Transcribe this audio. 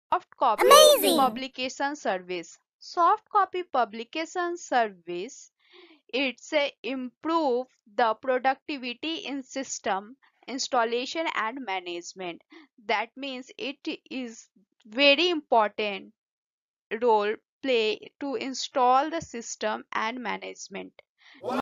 Soft copy Amazing! publication service. Soft copy publication service, it's a improve the productivity in system installation and management. That means it is very important role play to install the system and management.